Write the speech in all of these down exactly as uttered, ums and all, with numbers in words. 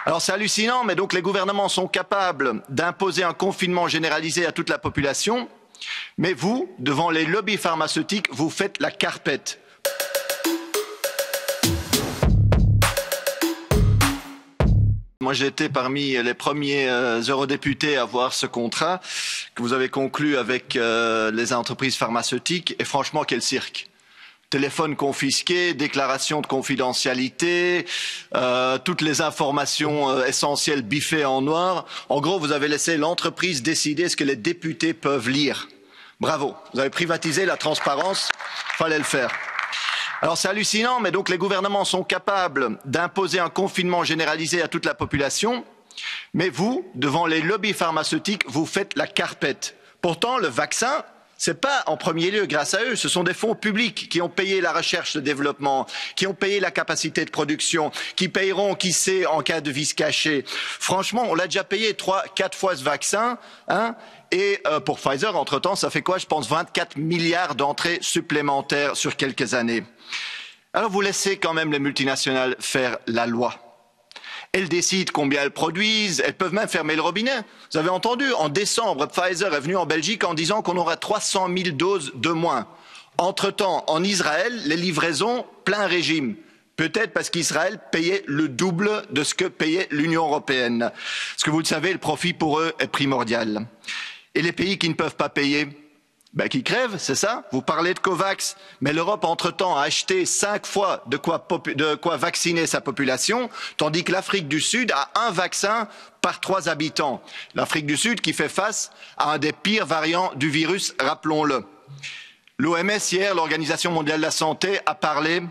Alors c'est hallucinant, mais donc les gouvernements sont capables d'imposer un confinement généralisé à toute la population, mais vous, devant les lobbies pharmaceutiques, vous faites la carpette. Moi, j'ai été parmi les premiers euh, eurodéputés à voir ce contrat que vous avez conclu avec euh, les entreprises pharmaceutiques, et franchement, quel cirque! Téléphone confisqué, déclaration de confidentialité, euh, toutes les informations euh, essentielles biffées en noir. En gros, vous avez laissé l'entreprise décider ce que les députés peuvent lire. Bravo, vous avez privatisé la transparence, fallait le faire. Alors c'est hallucinant, mais donc les gouvernements sont capables d'imposer un confinement généralisé à toute la population, mais vous, devant les lobbies pharmaceutiques, vous faites la carpette. Pourtant, le vaccin, c'est pas en premier lieu grâce à eux, ce sont des fonds publics qui ont payé la recherche et le développement, qui ont payé la capacité de production, qui payeront, qui sait, en cas de vice caché. Franchement, on l'a déjà payé trois, quatre fois ce vaccin, hein, et euh, pour Pfizer, entre-temps, ça fait quoi? Je pense vingt-quatre milliards d'entrées supplémentaires sur quelques années. Alors vous laissez quand même les multinationales faire la loi. Elles décident combien elles produisent, elles peuvent même fermer le robinet. Vous avez entendu, en décembre, Pfizer est venu en Belgique en disant qu'on aura trois cent mille doses de moins. Entre-temps, en Israël, les livraisons, plein régime. Peut-être parce qu'Israël payait le double de ce que payait l'Union européenne. Parce que vous le savez, le profit pour eux est primordial. Et les pays qui ne peuvent pas payer, ben, qui crèvent, c'est ça? Vous parlez de Covax, mais l'Europe, entre-temps, a acheté cinq fois de quoi, de quoi vacciner sa population, tandis que l'Afrique du Sud a un vaccin par trois habitants. L'Afrique du Sud qui fait face à un des pires variants du virus, rappelons-le. L'O M S, hier, l'Organisation mondiale de la santé, a parlé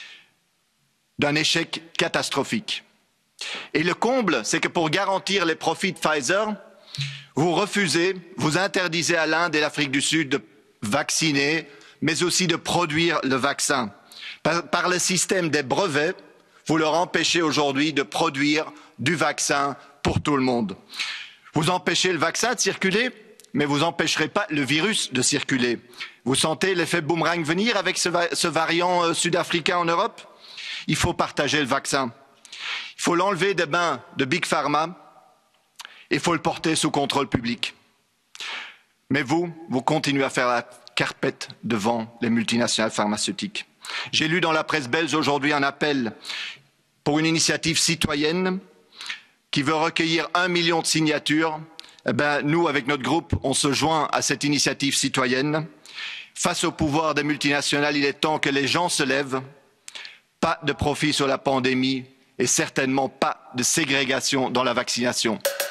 d'un échec catastrophique. Et le comble, c'est que pour garantir les profits de Pfizer, vous refusez, vous interdisez à l'Inde et l'Afrique du Sud de vacciner, mais aussi de produire le vaccin. Par, par le système des brevets, vous leur empêchez aujourd'hui de produire du vaccin pour tout le monde. Vous empêchez le vaccin de circuler, mais vous n'empêcherez pas le virus de circuler. Vous sentez l'effet boomerang venir avec ce, va ce variant euh, sud-africain en Europe? Il faut partager le vaccin. Il faut l'enlever des mains de Big Pharma. Il faut le porter sous contrôle public. Mais vous, vous continuez à faire la carpette devant les multinationales pharmaceutiques. J'ai lu dans la presse belge aujourd'hui un appel pour une initiative citoyenne qui veut recueillir un million de signatures. Eh ben, nous, avec notre groupe, on se joint à cette initiative citoyenne. Face au pouvoir des multinationales, il est temps que les gens se lèvent. Pas de profit sur la pandémie et certainement pas de ségrégation dans la vaccination.